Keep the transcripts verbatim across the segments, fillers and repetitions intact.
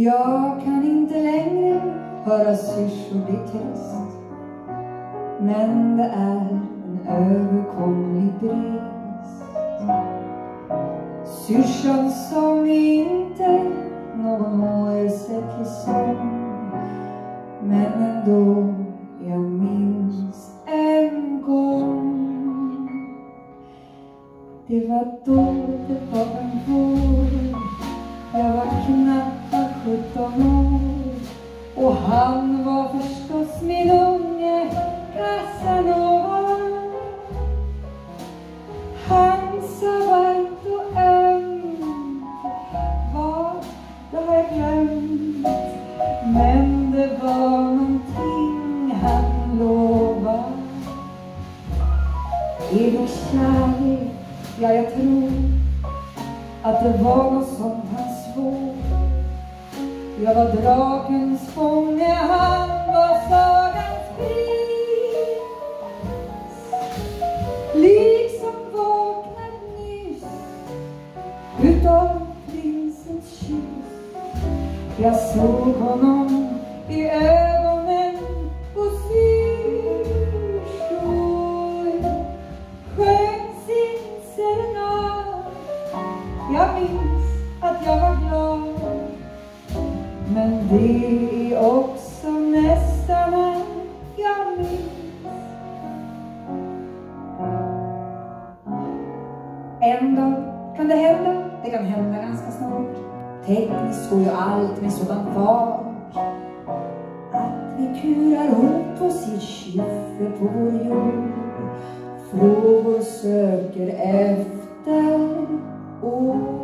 Jag kan inte längre höra syrsor bli tyst, men det är en överkomlig brist. Syrsans sång är inte någon oersättlig sång, men ändå jag minns en gång. Det var då, det var en vår, jag var knappt sjutton år, och han var förstås min unge Casanova. Han sa varmt och ömt, vad det har jag glömt, men det var någonting han lovade. Är det kärlek? Ja, jag tror att det var något som han svor. Jag var drakens fånge, han var sagans pris. Liksom vaknat nyss utav prinsens kyss. Jag såg honom i ögonen och syrsor sjöng sin serenad. Jag minns att jag var glad, men det är också nästan allt jag minns. En dag kan det hända, det kan hända ganska snart. Tekniskt går ju allt med sådan fart att vi kurar ihop oss i kyffe på vår jord. Frågor söker efter ord.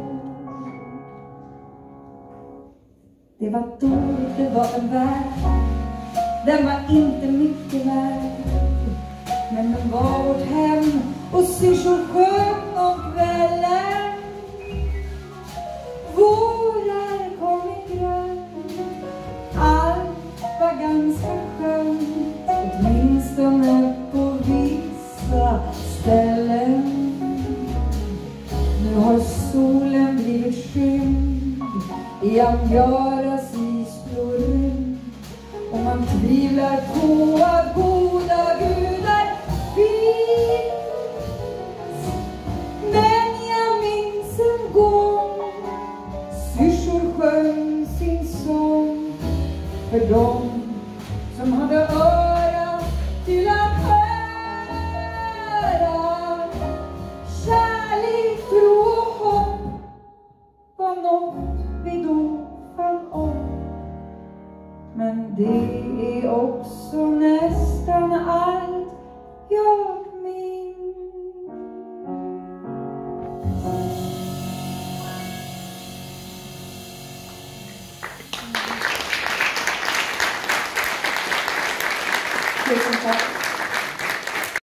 Det var då, det var en värld, den var inte mycket värd, men den var vårt hem och syrsor sjöng om kvällen. Vårar kom i grönt, allt var ganska skönt, åtminstone på vissa ställen. Nu har solen blivit skymd i Angaras isblå rymd, och man tvivlar på att goda gudar finns. Men jag minns en gång syrsor sjöng sin sång för dem som hade öra till att höra. Kärlek, tro och hopp var något vi då fann om, men det är också nästan allt jag minns. Tusen tack.